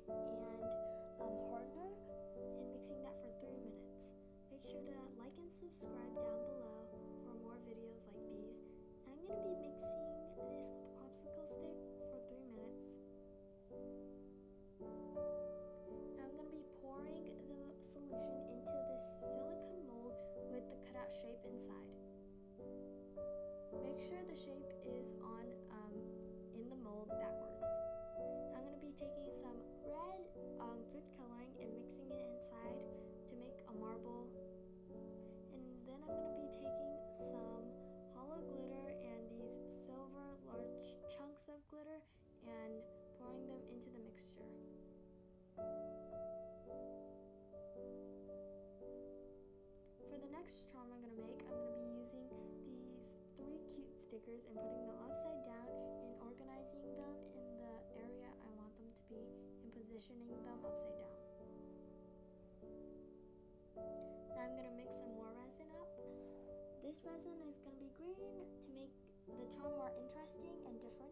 and hardener and mixing that for 3 minutes. Make sure to like and subscribe down below for more videos like these. Now I'm going to be mixing this with a popsicle stick for 3 minutes. Now I'm going to be pouring the solution into this silicone mold with the cutout shape inside. Make sure the shape is on in the mold backwards. Now I'm going to be taking some red food coloring and mixing it inside to make a marble. And then I'm going to be taking some hollow glitter and these silver large chunks of glitter and pouring them into the mixture. For the next charm I'm going to make, I'm going to be using these 3 cute stickers and putting them upside down and organizing them in the area I want them to be and positioning them upside down. Now I'm going to mix some more resin up. This resin is going to be green to make the charm more interesting and different.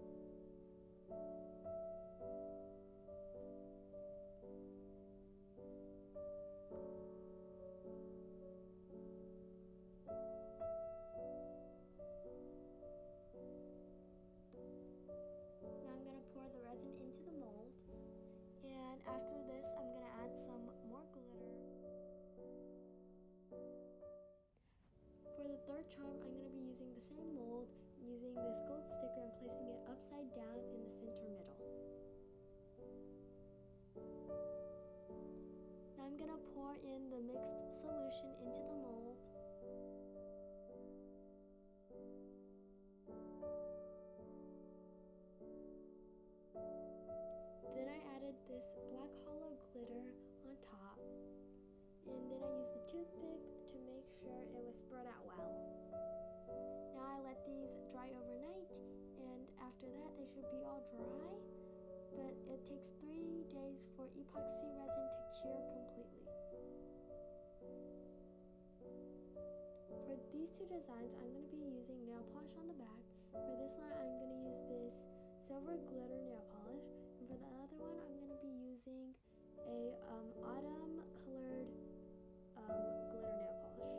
Pour the resin into the mold, and after this I'm going to add some more glitter. For the third charm I'm going to be using the same mold, using this gold sticker and placing it upside down in the center middle. Now I'm going to pour in the mixed solution into the mold. Then I added this black hollow glitter on top, and then I used the toothpick to make sure it was spread out well. Now I let these dry overnight, and after that they should be all dry, but it takes 3 days for epoxy resin to cure completely. For these 2 designs, I'm going to be using nail polish on the back. For this one, I'm going to use this silver glitter nail polish. And for the other one, I'm going to be using a autumn colored glitter nail polish.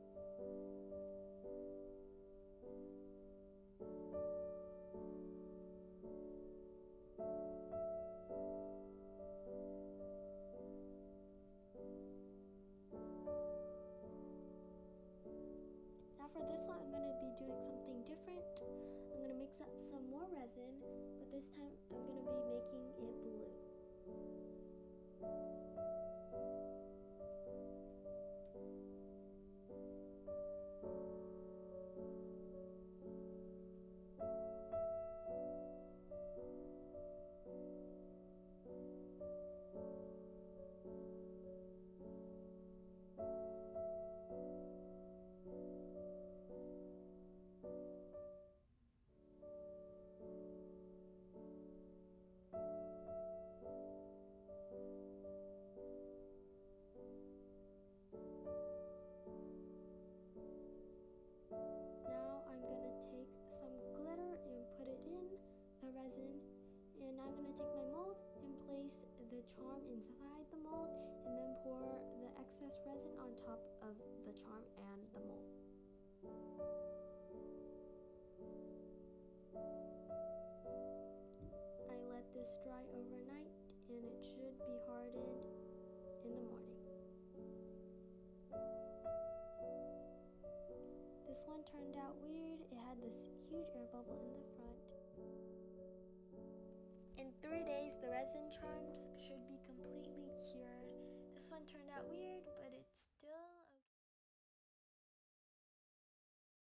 Now for this one, I'm going to be doing something different. I'm going to mix up some more resin, but this time I'm going to be making it blue. And now I'm going to take my mold and place the charm inside the mold and then pour the excess resin on top of the charm and the mold. I let this dry overnight and it should be hardened in the morning. This one turned out weird. It had this huge air bubble in the front.